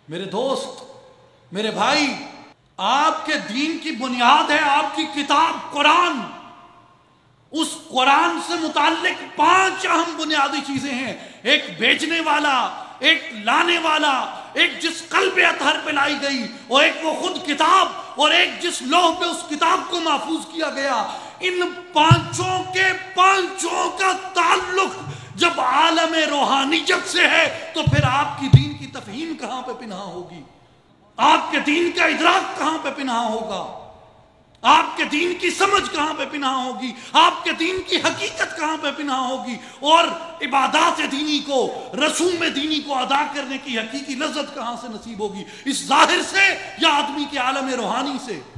मेरे दोस्त, मेरे भाई, आपके दीन की बुनियाद है आपकी किताब कुरान। उस कुरान से मुताल्लिक 5 अहम बुनियादी चीजें हैं। एक बेचने वाला, एक लाने वाला, एक जिस कल्ब अतहर पे लाई गई, और एक वो खुद किताब, और एक जिस लौह पे उस किताब को महफूज किया गया। इन 5 के 5 का ताल्लुक जब आलम रूहानियत से है तो फिर आपकी दीन की तफहीम कहां पे पिन्हा होगी, आपके दीन का इदराक कहां पे पिन्हा होगा, आपके दीन की समझ कहां पे पिन्हा होगी, आपके दीन की हकीकत कहां पे पिन्हा होगी, और इबादत दीनी को, रसूम दीनी को अदा करने की हकीकी लज्जत कहां से नसीब होगी, इस जाहिर से या आदमी के आलम रूहानी से।